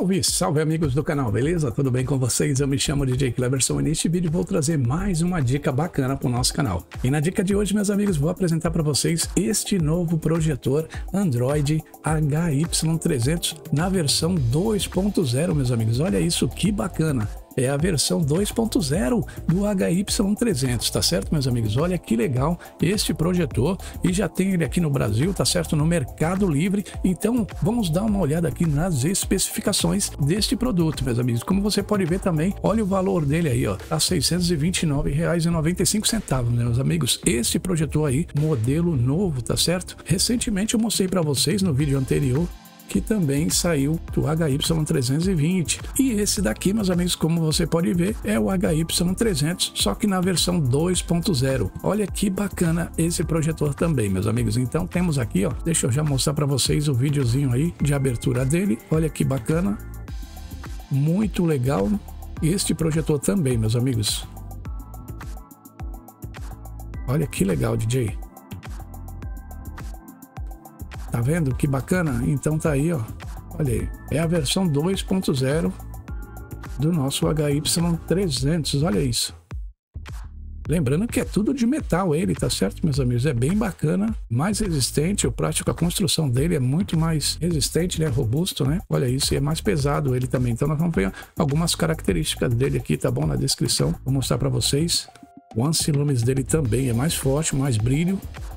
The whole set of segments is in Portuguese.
Salve, salve amigos do canal, beleza? Tudo bem com vocês? Eu me chamo DJ Cleverson e neste vídeo vou trazer mais uma dica bacana para o nosso canal. E na dica de hoje, meus amigos, vou apresentar para vocês este novo projetor Android HY300 na versão 2.0, meus amigos. Olha isso, que bacana! É a versão 2.0 do HY300, tá certo, meus amigos? Olha que legal este projetor, e já tem ele aqui no Brasil, tá certo? No Mercado Livre. Então, vamos dar uma olhada aqui nas especificações deste produto, meus amigos. Como você pode ver também, olha o valor dele aí, ó, tá R$ 629,95, meus amigos. Este projetor aí, modelo novo, tá certo? Recentemente eu mostrei para vocês no vídeo anterior que também saiu do HY320. E esse daqui, meus amigos, como você pode ver, é o HY300, só que na versão 2.0. Olha que bacana esse projetor também, meus amigos. Então temos aqui, ó, deixa eu já mostrar para vocês o videozinho aí de abertura dele. Olha que bacana, muito legal este projetor também, meus amigos. Olha que legal, DJ. Tá vendo que bacana? Então tá aí, ó. Olha aí. É a versão 2.0 do nosso HY300. Olha isso. Lembrando que é tudo de metal ele, tá certo, meus amigos? É bem bacana, mais resistente. O plástico, a construção dele é muito mais resistente, né? Robusto, né? Olha isso, e é mais pesado ele também. Então nós vamos ver algumas características dele aqui, tá bom? Na descrição. Vou mostrar para vocês. O lance-lumes dele também é mais forte, mais brilho.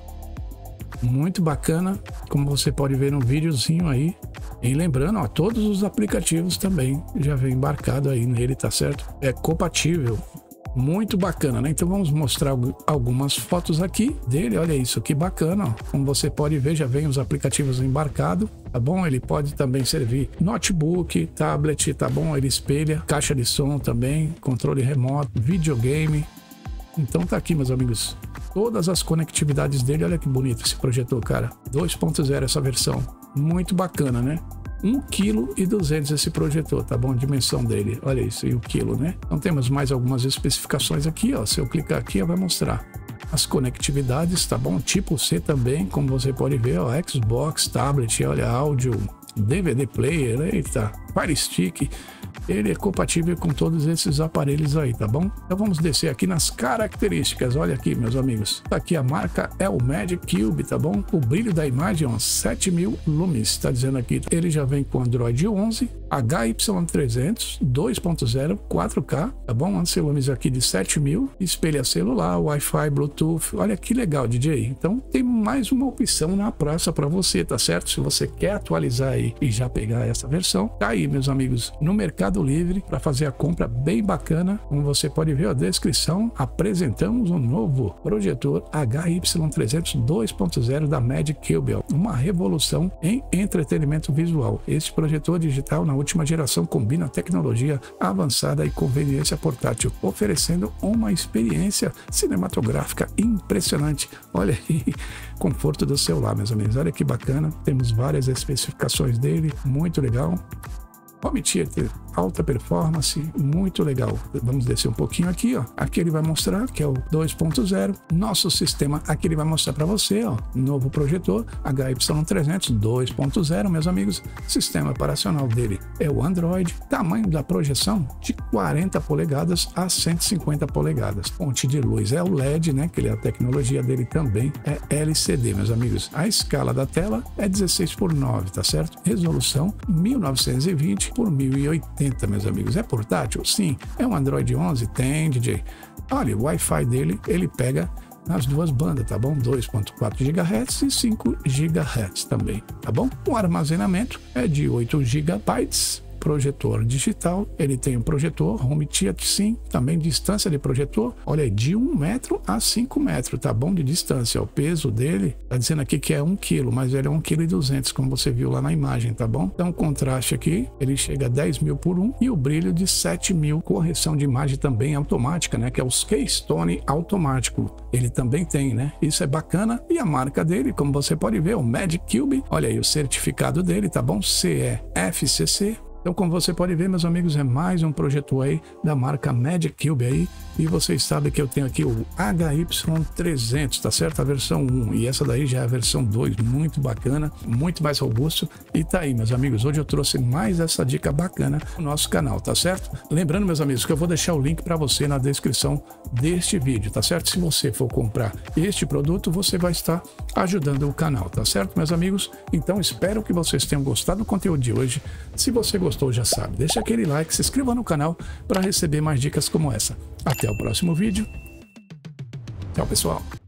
Muito bacana, como você pode ver no videozinho aí. E lembrando, ó, todos os aplicativos também já vem embarcado aí nele, tá certo? É compatível. Muito bacana, né? Então vamos mostrar algumas fotos aqui dele. Olha isso, que bacana, ó. Como você pode ver, já vem os aplicativos embarcados, tá bom? Ele pode também servir notebook, tablet, tá bom? Ele espelha, caixa de som também, controle remoto, videogame. Então tá aqui, meus amigos, todas as conectividades dele. Olha que bonito esse projetor, cara. 2.0 essa versão. Muito bacana, né? 1,2 kg esse projetor, tá bom? A dimensão dele. Olha isso, e 1 kg, né? Então temos mais algumas especificações aqui, ó. Se eu clicar aqui, vai mostrar as conectividades, tá bom? Tipo C também, como você pode ver, ó. Xbox, tablet, olha, áudio, DVD player, eita, Fire Stick. Ele é compatível com todos esses aparelhos aí, tá bom? Então vamos descer aqui nas características. Olha aqui, meus amigos. Aqui a marca é o Magic Cube, tá bom? O brilho da imagem é 7000 lumens, tá dizendo aqui. Ele já vem com Android 11, HY300, 2.0, 4K, tá bom? Lance-lumes aqui de 7000, espelha celular, Wi-Fi, Bluetooth. Olha que legal, DJ. Então tem mais uma opção na praça para você, tá certo? Se você quer atualizar aí e já pegar essa versão, tá aí, meus amigos, no Mercado Livre para fazer a compra bem bacana. Como você pode ver a descrição, apresentamos um novo projetor HY300 2.0 da Magic Cube, uma revolução em entretenimento visual. Este projetor digital na última geração combina tecnologia avançada e conveniência portátil, oferecendo uma experiência cinematográfica impressionante. Olha aí, conforto do celular, meus amigos. Olha que bacana. Temos várias especificações dele, muito legal. Home Theater, alta performance, muito legal. Vamos descer um pouquinho aqui, ó. Aqui ele vai mostrar que é o 2.0. Nosso sistema, aqui ele vai mostrar para você, ó, novo projetor HY300 2.0, meus amigos. Sistema operacional dele é o Android. Tamanho da projeção de 40 polegadas a 150 polegadas. Fonte de luz é o LED, né? Que a tecnologia dele também é LCD, meus amigos. A escala da tela é 16:9, tá certo? Resolução 1920 por 1080, meus amigos. É portátil? Sim. É um Android 11? Tem, DJ. Olha, o Wi-Fi dele, ele pega nas duas bandas, tá bom? 2.4 GHz e 5 GHz também, tá bom? O armazenamento é de 8 GB. Projetor digital, ele tem um projetor Home Theater, sim, também distância de projetor, olha aí, de 1 metro a 5 metros, tá bom? De distância, o peso dele, tá dizendo aqui que é 1 kg, mas ele é 1,2 kg, como você viu lá na imagem, tá bom? Então, o contraste aqui, ele chega a 10.000 por 1 e o brilho de 7.000, correção de imagem também automática, né? Que é o Keystone automático, ele também tem, né? Isso é bacana. E a marca dele, como você pode ver, o Magic Cube, olha aí o certificado dele, tá bom? CE FCC Então, como você pode ver, meus amigos, é mais um projeto aí da marca Magic Cube aí. E vocês sabem que eu tenho aqui o HY300, tá certo? A versão 1. E essa daí já é a versão 2. Muito bacana, muito mais robusto. E tá aí, meus amigos. Hoje eu trouxe mais essa dica bacana no nosso canal, tá certo? Lembrando, meus amigos, que eu vou deixar o link para você na descrição deste vídeo, tá certo? Se você for comprar este produto, você vai estar ajudando o canal, tá certo, meus amigos? Então, espero que vocês tenham gostado do conteúdo de hoje. Se você gostou, já sabe, deixa aquele like, se inscreva no canal para receber mais dicas como essa. Até o próximo vídeo. Tchau, pessoal.